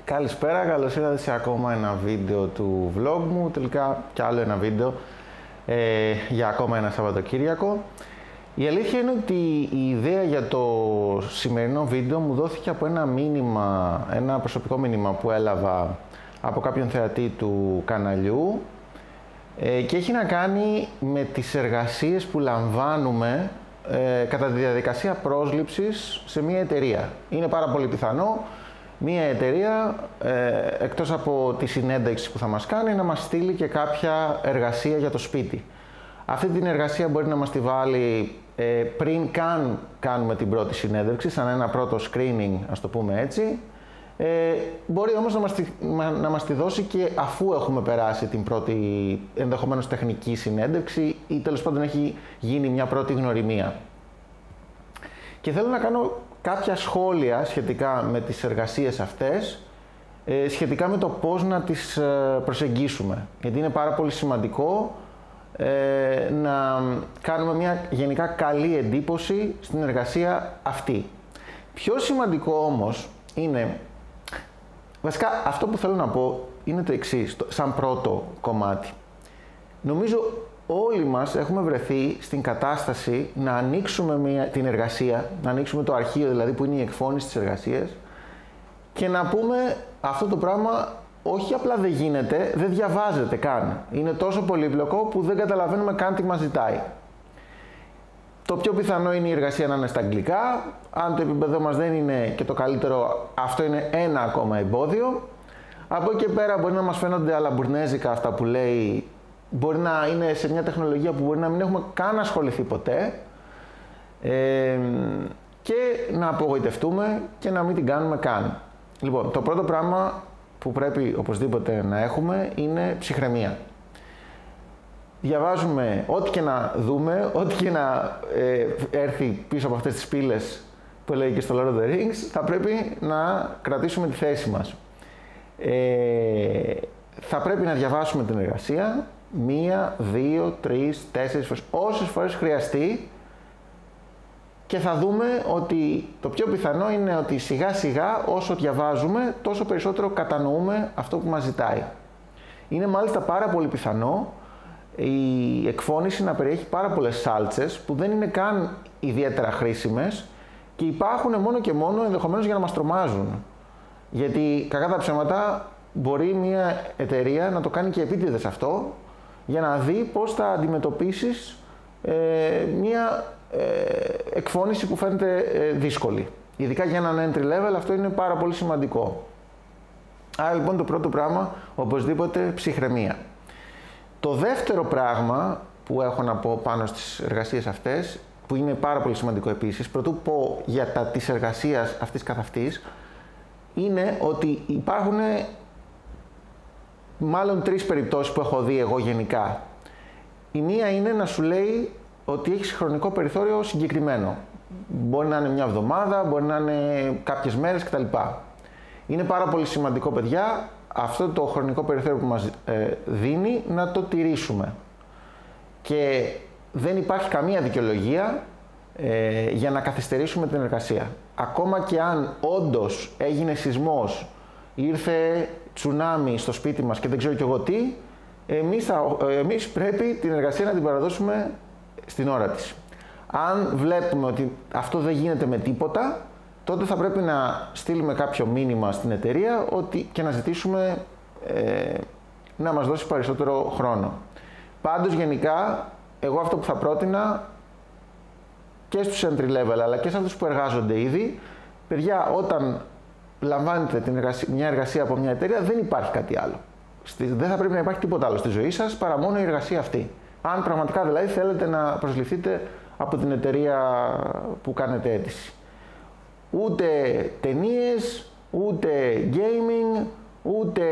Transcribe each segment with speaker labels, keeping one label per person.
Speaker 1: Καλησπέρα, καλώς ήρθατε σε ακόμα ένα βίντεο του vlog μου, τελικά κι άλλο ένα βίντεο για ακόμα ένα Σαββατοκύριακο. Η αλήθεια είναι ότι η ιδέα για το σημερινό βίντεο μου δόθηκε από ένα μήνυμα, ένα προσωπικό μήνυμα που έλαβα από κάποιον θεατή του καναλιού και έχει να κάνει με τις εργασίες που λαμβάνουμε κατά τη διαδικασία πρόσληψης σε μια εταιρεία. Είναι πάρα πολύ πιθανό μια εταιρεία, εκτός από τη συνέντευξη που θα μας κάνει, να μας στείλει και κάποια εργασία για το σπίτι. Αυτή την εργασία μπορεί να μας τη βάλει πριν καν κάνουμε την πρώτη συνέντευξη, σαν ένα πρώτο screening, ας το πούμε έτσι. Μπορεί όμως να μας τη δώσει και αφού έχουμε περάσει την πρώτη ενδεχομένως τεχνική συνέντευξη ή τέλος πάντων έχει γίνει μια πρώτη γνωριμία. Και θέλω να κάνω κάποια σχόλια σχετικά με τις εργασίες αυτές, σχετικά με το πώς να τις προσεγγίσουμε. Γιατί είναι πάρα πολύ σημαντικό να κάνουμε μια γενικά καλή εντύπωση στην εργασία αυτή. Πιο σημαντικό όμως είναι, βασικά αυτό που θέλω να πω είναι το εξής, σαν πρώτο κομμάτι. Νομίζω όλοι μας έχουμε βρεθεί στην κατάσταση να ανοίξουμε την εργασία, να ανοίξουμε το αρχείο δηλαδή που είναι η εκφώνηση της εργασίας και να πούμε αυτό το πράγμα όχι απλά δεν γίνεται, δεν διαβάζεται καν. Είναι τόσο πολύπλοκο που δεν καταλαβαίνουμε καν τι μας ζητάει. Το πιο πιθανό είναι η εργασία να είναι στα αγγλικά. Αν το επίπεδο μας δεν είναι και το καλύτερο, αυτό είναι ένα ακόμα εμπόδιο. Από εκεί και πέρα μπορεί να μας φαίνονται αλαμπουρνέζικα αυτά που λέει. Μπορεί να είναι σε μια τεχνολογία που μπορεί να μην έχουμε καν ασχοληθεί ποτέ και να απογοητευτούμε και να μην την κάνουμε καν. Λοιπόν, το πρώτο πράγμα που πρέπει οπωσδήποτε να έχουμε είναι ψυχραιμία. Διαβάζουμε ό,τι και να δούμε, ό,τι και να έρθει πίσω από αυτές τις πύλες που λέει και στο Lord of the Rings, θα πρέπει να κρατήσουμε τη θέση μας. Θα πρέπει να διαβάσουμε την εργασία 1, 2, 3, 4 φορές, όσες φορές χρειαστεί και θα δούμε ότι το πιο πιθανό είναι ότι σιγά σιγά όσο διαβάζουμε τόσο περισσότερο κατανοούμε αυτό που μας ζητάει. Είναι μάλιστα πάρα πολύ πιθανό η εκφώνηση να περιέχει πάρα πολλές σάλτσες που δεν είναι καν ιδιαίτερα χρήσιμες και υπάρχουν μόνο και μόνο ενδεχομένως για να μας τρομάζουν. Γιατί κακά τα ψέματα μπορεί μια εταιρεία να το κάνει και επίτηδες αυτό για να δει πώς θα αντιμετωπίσεις μια εκφώνηση που φαίνεται δύσκολη. Ειδικά για έναν entry level αυτό είναι πάρα πολύ σημαντικό. Άρα λοιπόν το πρώτο πράγμα οπωσδήποτε ψυχραιμία. Το δεύτερο πράγμα που έχω να πω πάνω στις εργασίες αυτές, που είναι πάρα πολύ σημαντικό επίσης, πρωτού πω για της εργασίας αυτής καθ' αυτής, είναι ότι υπάρχουν μάλλον τρεις περιπτώσεις που έχω δει εγώ γενικά. Η μία είναι να σου λέει ότι έχεις χρονικό περιθώριο συγκεκριμένο. Μπορεί να είναι μια εβδομάδα, μπορεί να είναι κάποιες μέρες κτλ. Είναι πάρα πολύ σημαντικό, παιδιά, αυτό το χρονικό περιθώριο που μας δίνει να το τηρήσουμε. Και δεν υπάρχει καμία δικαιολογία για να καθυστερήσουμε την εργασία. Ακόμα και αν όντως έγινε σεισμός, ήρθε τσουνάμι στο σπίτι μας και δεν ξέρω κι εγώ τι, εμείς πρέπει την εργασία να την παραδώσουμε στην ώρα της. Αν βλέπουμε ότι αυτό δεν γίνεται με τίποτα, τότε θα πρέπει να στείλουμε κάποιο μήνυμα στην εταιρεία και να ζητήσουμε να μας δώσει περισσότερο χρόνο. Πάντως γενικά, εγώ αυτό που θα πρότεινα και στους entry level αλλά και σε αυτούς που εργάζονται ήδη, παιδιά, όταν λαμβάνετε μια εργασία από μια εταιρεία δεν υπάρχει κάτι άλλο. Δεν θα πρέπει να υπάρχει τίποτα άλλο στη ζωή σας παρά μόνο η εργασία αυτή. Αν πραγματικά δηλαδή θέλετε να προσληφθείτε από την εταιρεία που κάνετε αίτηση. Ούτε ταινίες, ούτε gaming, ούτε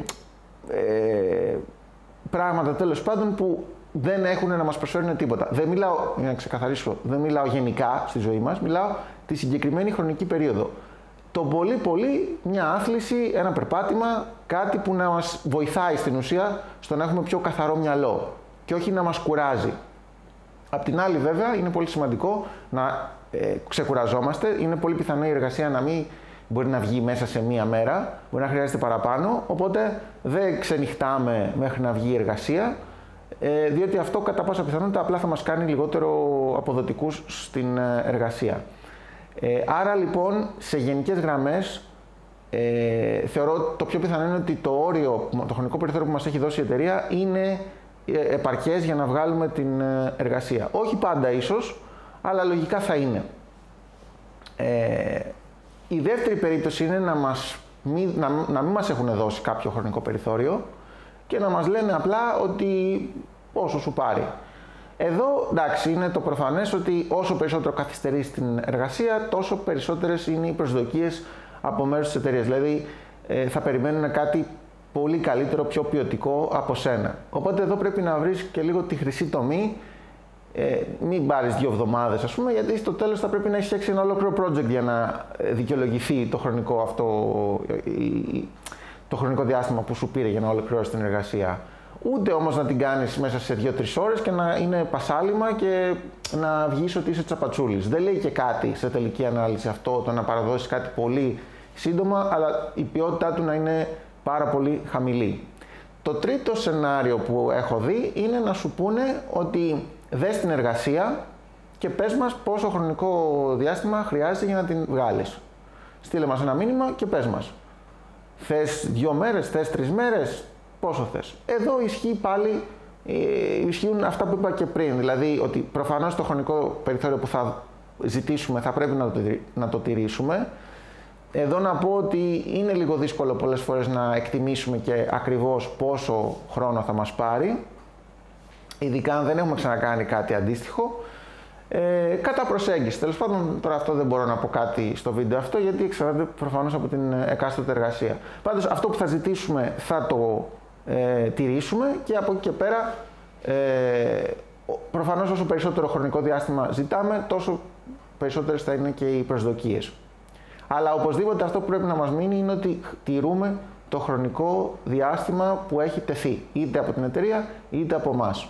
Speaker 1: πράγματα τέλος πάντων που δεν έχουν να μας προσφέρουν τίποτα. Δεν μιλάω, για να ξεκαθαρίσω, δεν μιλάω γενικά στη ζωή μας, μιλάω τη συγκεκριμένη χρονική περίοδο. Το πολύ μια άθληση, ένα περπάτημα, κάτι που να μας βοηθάει στην ουσία στο να έχουμε πιο καθαρό μυαλό και όχι να μας κουράζει. Απ' την άλλη βέβαια είναι πολύ σημαντικό να ξεκουραζόμαστε, είναι πολύ πιθανό η εργασία να μην μπορεί να βγει μέσα σε μία μέρα, μπορεί να χρειάζεται παραπάνω, οπότε δεν ξενυχτάμε μέχρι να βγει η εργασία, διότι αυτό κατά πάσα πιθανότητα απλά θα μας κάνει λιγότερο αποδοτικούς στην εργασία. Άρα λοιπόν, σε γενικές γραμμές, θεωρώ το πιο πιθανό είναι ότι το όριο, το χρονικό περιθώριο που μας έχει δώσει η εταιρεία είναι επαρκές για να βγάλουμε την εργασία. Όχι πάντα ίσως, αλλά λογικά θα είναι. Η δεύτερη περίπτωση είναι να μην μας έχουν δώσει κάποιο χρονικό περιθώριο και να μας λένε απλά ότι όσο σου πάρει. Εδώ, εντάξει, είναι το προφανές ότι όσο περισσότερο καθυστερείς την εργασία, τόσο περισσότερες είναι οι προσδοκίες από μέρους της εταιρείας. Δηλαδή, θα περιμένουν κάτι πολύ καλύτερο, πιο ποιοτικό από σένα. Οπότε εδώ πρέπει να βρεις και λίγο τη χρυσή τομή. Μην πάρεις 2 εβδομάδες, ας πούμε, γιατί στο τέλος θα πρέπει να έχεις φτιάξει ένα ολόκληρο project για να δικαιολογηθεί το χρονικό αυτό, το χρονικό διάστημα που σου πήρε για να ολοκληρώσεις την εργασία. Ούτε όμως να την κάνεις μέσα σε 2-3 ώρες και να είναι πασάλιμα και να βγεις ότι είσαι τσαπατσούλης. Δεν λέει και κάτι σε τελική ανάλυση αυτό, το να παραδώσεις κάτι πολύ σύντομα, αλλά η ποιότητά του να είναι πάρα πολύ χαμηλή. Το τρίτο σενάριο που έχω δει είναι να σου πούνε ότι δες την εργασία και πες μας πόσο χρονικό διάστημα χρειάζεται για να την βγάλεις. Στείλε μας ένα μήνυμα και πες μας. Θες 2 μέρες, θες 3 μέρες, πόσο θες. Εδώ ισχύουν αυτά που είπα και πριν, δηλαδή ότι προφανώς το χρονικό περιθώριο που θα ζητήσουμε θα πρέπει να το τηρήσουμε. Εδώ να πω ότι είναι λίγο δύσκολο πολλές φορές να εκτιμήσουμε και ακριβώς πόσο χρόνο θα μας πάρει, ειδικά αν δεν έχουμε ξανακάνει κάτι αντίστοιχο. Κατά προσέγγιση. Τέλος πάντων, τώρα αυτό δεν μπορώ να πω κάτι στο βίντεο αυτό, γιατί εξαρτάται προφανώς από την εκάστοτε εργασία. Πάντως, αυτό που θα ζητήσουμε θα το τηρήσουμε και από εκεί και πέρα, προφανώς όσο περισσότερο χρονικό διάστημα ζητάμε, τόσο περισσότερες θα είναι και οι προσδοκίες. Αλλά οπωσδήποτε αυτό που πρέπει να μας μείνει είναι ότι τηρούμε το χρονικό διάστημα που έχει τεθεί, είτε από την εταιρεία είτε από εμάς.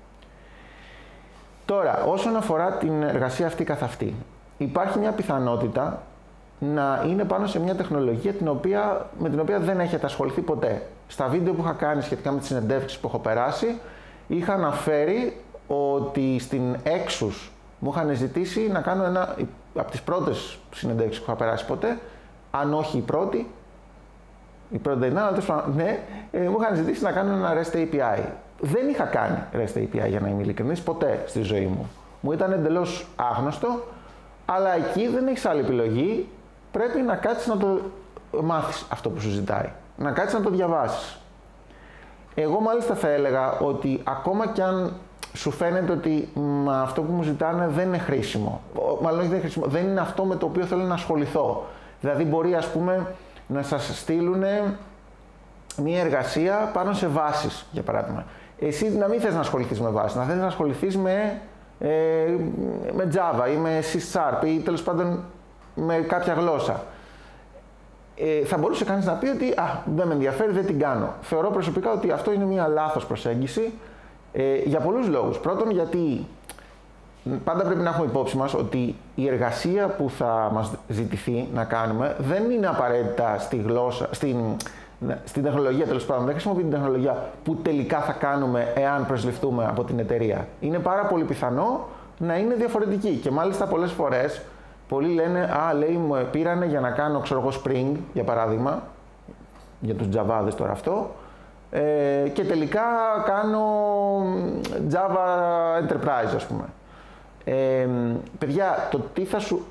Speaker 1: Τώρα, όσον αφορά την εργασία αυτή καθ' αυτή, υπάρχει μια πιθανότητα να είναι πάνω σε μια τεχνολογία με την οποία δεν έχετε ασχοληθεί ποτέ. Στα βίντεο που είχα κάνει σχετικά με τις συνεντεύξεις που έχω περάσει, είχα αναφέρει ότι στην Exus μου είχαν ζητήσει να κάνω ένα από τις πρώτες συνεντεύξεις που είχα περάσει ποτέ, αν όχι η πρώτη δεν είναι, αλλά ναι, μου είχαν ζητήσει να κάνω ένα REST API. Δεν είχα κάνει REST API, για να είμαι ειλικρινής, ποτέ στη ζωή μου. Μου ήταν εντελώς άγνωστο, αλλά εκεί δεν έχεις άλλη επιλογή. Πρέπει να κάτσεις να το μάθεις αυτό που σου ζητάει. Να κάτσεις να το διαβάσεις. Εγώ μάλιστα θα έλεγα ότι ακόμα κι αν σου φαίνεται ότι αυτό που μου ζητάνε δεν είναι χρήσιμο, μάλλον όχι δεν είναι χρήσιμο, δεν είναι αυτό με το οποίο θέλω να ασχοληθώ. Δηλαδή μπορεί, ας πούμε, να σας στείλουν μια εργασία πάνω σε βάσεις, για παράδειγμα. Εσύ να μην θες να ασχοληθείς με βάσεις, να θες να ασχοληθείς με Java ή με C# ή τέλος πάντων με κάποια γλώσσα. Θα μπορούσε κανείς να πει ότι δεν με ενδιαφέρει, δεν την κάνω. Θεωρώ προσωπικά ότι αυτό είναι μια λάθος προσέγγιση για πολλούς λόγους. Πρώτον, γιατί πάντα πρέπει να έχουμε υπόψη μας ότι η εργασία που θα μας ζητηθεί να κάνουμε δεν είναι απαραίτητα στη γλώσσα, στην τεχνολογία, τέλος πάντων. Δεν χρησιμοποιεί την τεχνολογία που τελικά θα κάνουμε εάν προσληφθούμε από την εταιρεία. Είναι πάρα πολύ πιθανό να είναι διαφορετική και μάλιστα πολλές φορές πολλοί λένε λέει μου πήρανε για να κάνω, ξέρω εγώ, Spring, για παράδειγμα, για τους Javάδες τώρα αυτό, και τελικά κάνω Java Enterprise, ας πούμε. Παιδιά, το τι θα σου...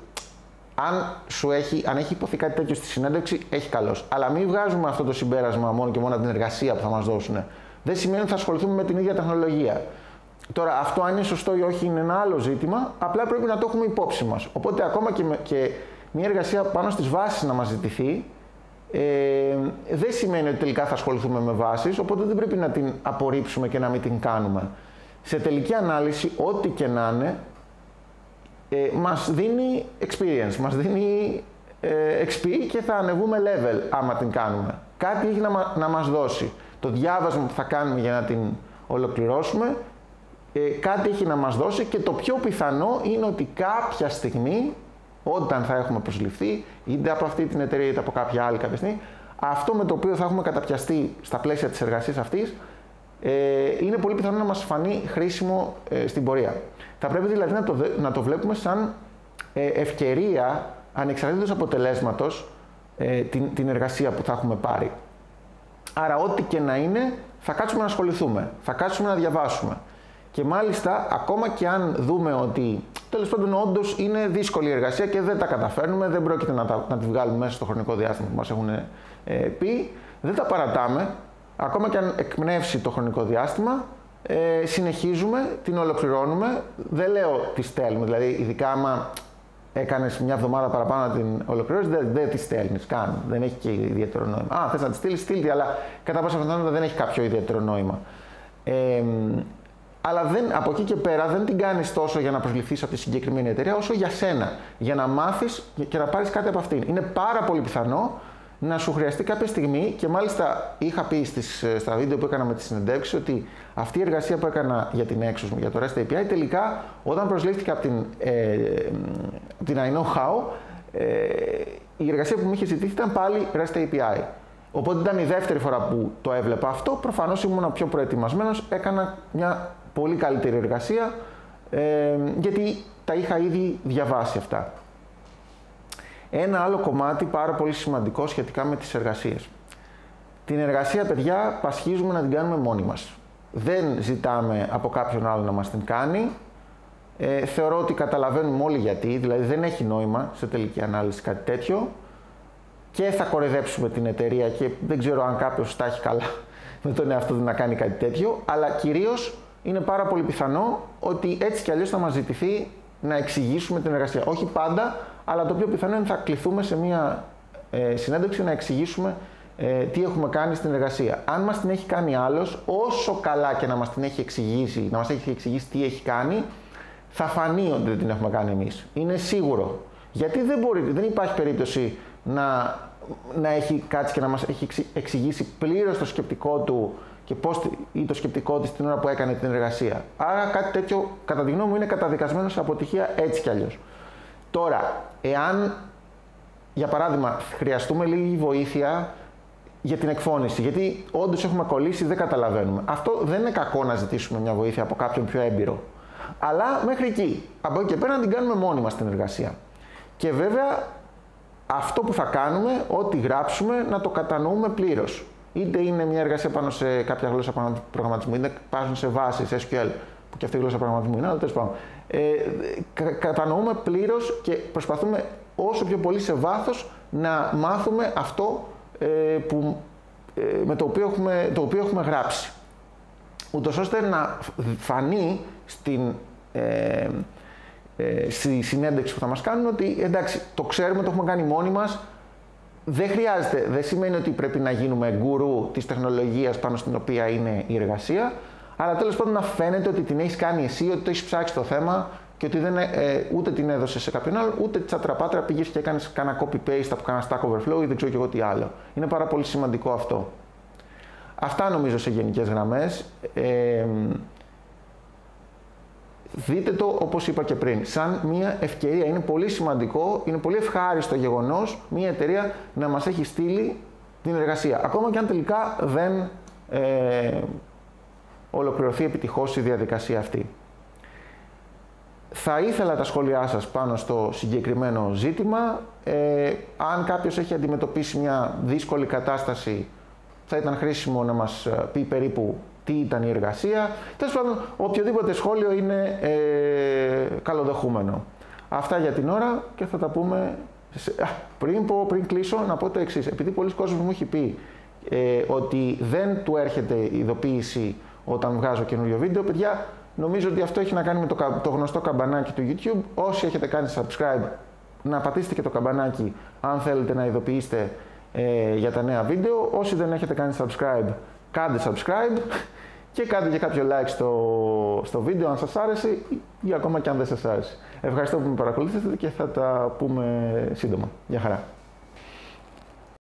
Speaker 1: Αν έχει υποθεί κάτι τέτοιο στη συνέντευξη, έχει καλώς. Αλλά μην βγάζουμε αυτό το συμπέρασμα μόνο και μόνο από την εργασία που θα μας δώσουν. Δεν σημαίνει ότι θα ασχοληθούμε με την ίδια τεχνολογία. Τώρα, αυτό αν είναι σωστό ή όχι είναι ένα άλλο ζήτημα, απλά πρέπει να το έχουμε υπόψη μας. Οπότε, ακόμα και μια εργασία πάνω στις βάσεις να μας ζητηθεί, δεν σημαίνει ότι τελικά θα ασχοληθούμε με βάσεις, οπότε δεν πρέπει να την απορρίψουμε και να μην την κάνουμε. Σε τελική ανάλυση, ό,τι και να είναι, μας δίνει experience, μας δίνει XP και θα ανεβούμε level άμα την κάνουμε. Κάτι έχει να μας δώσει. Το διάβασμα που θα κάνουμε για να την ολοκληρώσουμε, κάτι έχει να μας δώσει και το πιο πιθανό είναι ότι κάποια στιγμή όταν θα έχουμε προσληφθεί, είτε από αυτή την εταιρεία είτε από κάποια άλλη κάποια στιγμή, αυτό με το οποίο θα έχουμε καταπιαστεί στα πλαίσια της εργασίας αυτής, είναι πολύ πιθανό να μας φανεί χρήσιμο στην πορεία. Θα πρέπει δηλαδή να το βλέπουμε σαν ευκαιρία, ανεξαρτήτως αποτελέσματος, την εργασία που θα έχουμε πάρει. Άρα ό,τι και να είναι, θα κάτσουμε να ασχοληθούμε, θα κάτσουμε να διαβάσουμε. Και μάλιστα, ακόμα και αν δούμε ότι τέλος πάντων όντως είναι δύσκολη η εργασία και δεν τα καταφέρνουμε, δεν πρόκειται να τη βγάλουμε μέσα στο χρονικό διάστημα που μας έχουν πει, δεν τα παρατάμε. Ακόμα και αν εκπνεύσει το χρονικό διάστημα, συνεχίζουμε, την ολοκληρώνουμε. Δεν λέω τη στέλνουμε, δηλαδή ειδικά άμα έκανες μια εβδομάδα παραπάνω να την ολοκληρώσεις, δεν τη στέλνεις καν. Δεν έχει και ιδιαίτερο νόημα. Θες να τη στείλεις, στείλ' τη, αλλά κατά πάσα πιθανότητα δεν έχει κάποιο ιδιαίτερο νόημα. Αλλά από εκεί και πέρα δεν την κάνεις τόσο για να προσληφθείς από τη συγκεκριμένη εταιρεία, όσο για σένα. Για να μάθεις και να πάρεις κάτι από αυτήν. Είναι πάρα πολύ πιθανό να σου χρειαστεί κάποια στιγμή, και μάλιστα είχα πει στα βίντεο που έκανα με τη συνεντεύξη ότι αυτή η εργασία που έκανα για την Exos, για το REST API, τελικά όταν προσλήφθηκα από την I Know How, η εργασία που μου είχε ζητήσει ήταν πάλι REST API. Οπότε ήταν η δεύτερη φορά που το έβλεπα αυτό, προφανώς ήμουν πιο προετοιμασμένος, έκανα μια πολύ καλύτερη εργασία, γιατί τα είχα ήδη διαβάσει αυτά. Ένα άλλο κομμάτι πάρα πολύ σημαντικό σχετικά με τις εργασίες. Την εργασία, παιδιά, πασχίζουμε να την κάνουμε μόνοι μας. Δεν ζητάμε από κάποιον άλλο να μας την κάνει. Θεωρώ ότι καταλαβαίνουμε όλοι γιατί, δηλαδή δεν έχει νόημα σε τελική ανάλυση κάτι τέτοιο. Και θα κοροϊδέψουμε την εταιρεία και δεν ξέρω αν κάποιος τα έχει καλά με τον εαυτό του να κάνει κάτι τέτοιο, αλλά κυρίως είναι πάρα πολύ πιθανό ότι έτσι κι αλλιώς θα μας ζητηθεί να εξηγήσουμε την εργασία. Όχι πάντα, αλλά το πιο πιθανό είναι θα κληθούμε σε μια συνέντευξη να εξηγήσουμε τι έχουμε κάνει στην εργασία. Αν μας την έχει κάνει άλλος, όσο καλά και να μας την έχει εξηγήσει, να μας έχει εξηγήσει τι έχει κάνει, θα φανεί ότι δεν την έχουμε κάνει εμείς. Είναι σίγουρο. Γιατί δεν υπάρχει περίπτωση να έχει κάτσει και να μας έχει εξηγήσει πλήρως το σκεπτικό του και ή το σκεπτικό της την ώρα που έκανε την εργασία. Άρα κάτι τέτοιο, κατά τη γνώμη μου, είναι καταδικασμένο σε αποτυχία έτσι κι αλλιώς. Τώρα, εάν, για παράδειγμα, χρειαστούμε λίγη βοήθεια για την εκφώνηση, γιατί όντως έχουμε κολλήσει, δεν καταλαβαίνουμε. Αυτό δεν είναι κακό να ζητήσουμε μια βοήθεια από κάποιον πιο έμπειρο. Αλλά μέχρι εκεί. Από εκεί και πέρα να την κάνουμε μόνοι μας την εργασία. Και βέβαια, αυτό που θα κάνουμε, ό,τι γράψουμε, να το κατανοούμε πλήρως. Είτε είναι μια εργασία πάνω σε κάποια γλώσσα προγραμματισμού, είτε πάνω σε βάσεις SQL, που και αυτή η γλώσσα προγραμματισμού είναι, αλλά τέλος πάντων. Κατανοούμε πλήρως και προσπαθούμε όσο πιο πολύ σε βάθος να μάθουμε αυτό με το οποίο έχουμε γράψει. Ούτως ώστε να φανεί στη συνέντευξη που θα μας κάνουν ότι εντάξει, το ξέρουμε, το έχουμε κάνει μόνοι μας. Δεν χρειάζεται, δεν σημαίνει ότι πρέπει να γίνουμε γκουρού της τεχνολογίας πάνω στην οποία είναι η εργασία, αλλά τέλος πάντων να φαίνεται ότι την έχεις κάνει εσύ, ότι το έχεις ψάξει το θέμα και ότι ούτε την έδωσες σε κάποιον άλλο, ούτε τσατραπάτρα πήγες και έκανες κάνα copy-paste από κάνα Stack Overflow ή δεν ξέρω και εγώ τι άλλο. Είναι πάρα πολύ σημαντικό αυτό. Αυτά νομίζω σε γενικές γραμμές. Δείτε το, όπως είπα και πριν, σαν μια ευκαιρία. Είναι πολύ σημαντικό, είναι πολύ ευχάριστο γεγονός μια εταιρεία να μας έχει στείλει την εργασία. Ακόμα και αν τελικά δεν ολοκληρωθεί επιτυχώς η διαδικασία αυτή. Θα ήθελα τα σχόλιά σας πάνω στο συγκεκριμένο ζήτημα. Αν κάποιος έχει αντιμετωπίσει μια δύσκολη κατάσταση, θα ήταν χρήσιμο να μας πει περίπου τι ήταν η εργασία. Τέλος πάντων, οποιοδήποτε σχόλιο είναι καλοδεχούμενο. Αυτά για την ώρα και θα τα πούμε. Πριν κλείσω, να πω το εξής. Επειδή πολλοί κόσμοι μου έχει πει ότι δεν του έρχεται ειδοποίηση όταν βγάζω καινούριο βίντεο, παιδιά, νομίζω ότι αυτό έχει να κάνει με το γνωστό καμπανάκι του YouTube. Όσοι έχετε κάνει subscribe, να πατήσετε και το καμπανάκι αν θέλετε να ειδοποιήσετε για τα νέα βίντεο. Όσοι δεν έχετε κάνει subscribe, κάντε subscribe και κάντε και κάποιο like στο βίντεο αν σας άρεσε ή ακόμα και αν δεν σας άρεσε. Ευχαριστώ που με παρακολουθήσατε και θα τα πούμε σύντομα. Γεια χαρά.